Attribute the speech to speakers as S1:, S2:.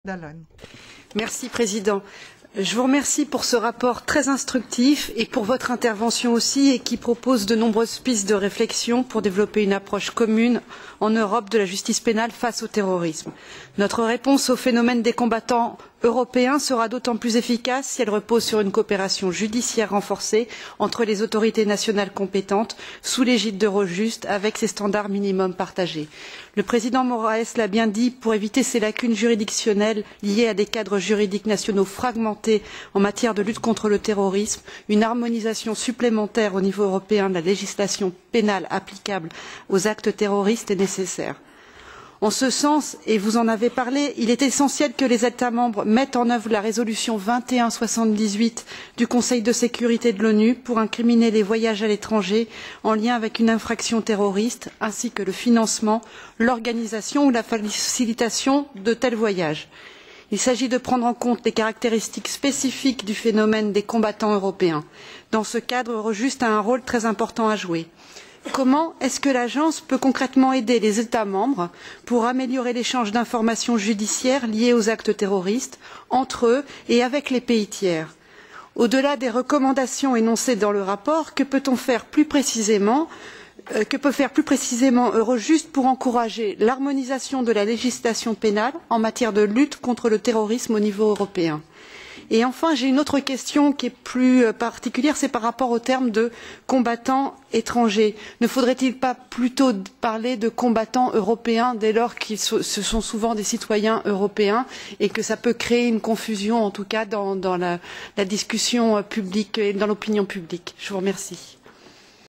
S1: Merci, Président. Je vous remercie pour ce rapport très instructif et pour votre intervention aussi et qui propose de nombreuses pistes de réflexion pour développer une approche commune en Europe de la justice pénale face au terrorisme. Notre réponse au phénomène des combattants européens sera d'autant plus efficace si elle repose sur une coopération judiciaire renforcée entre les autorités nationales compétentes sous l'égide d'Eurojust avec ses standards minimums partagés. Le président Moraes l'a bien dit, pour éviter ces lacunes juridictionnelles liées à des cadres juridiques nationaux fragmentés en matière de lutte contre le terrorisme, une harmonisation supplémentaire au niveau européen de la législation pénale applicable aux actes terroristes est nécessaire. En ce sens, et vous en avez parlé, il est essentiel que les États membres mettent en œuvre la résolution 2178 du Conseil de sécurité de l'ONU pour incriminer les voyages à l'étranger en lien avec une infraction terroriste, ainsi que le financement, l'organisation ou la facilitation de tels voyages. Il s'agit de prendre en compte les caractéristiques spécifiques du phénomène des combattants européens. Dans ce cadre, Eurojust a un rôle très important à jouer. Comment est-ce que l'agence peut concrètement aider les États membres pour améliorer l'échange d'informations judiciaires liées aux actes terroristes entre eux et avec les pays tiers? Au-delà des recommandations énoncées dans le rapport, que peut-on faire plus précisément que peut faire plus précisément Eurojust pour encourager l'harmonisation de la législation pénale en matière de lutte contre le terrorisme au niveau européen? Et enfin, j'ai une autre question qui est plus particulière, c'est par rapport au terme de combattants étrangers. Ne faudrait-il pas plutôt parler de combattants européens dès lors que ce sont souvent des citoyens européens et que ça peut créer une confusion, en tout cas dans la discussion publique et dans l'opinion publique? Je vous remercie.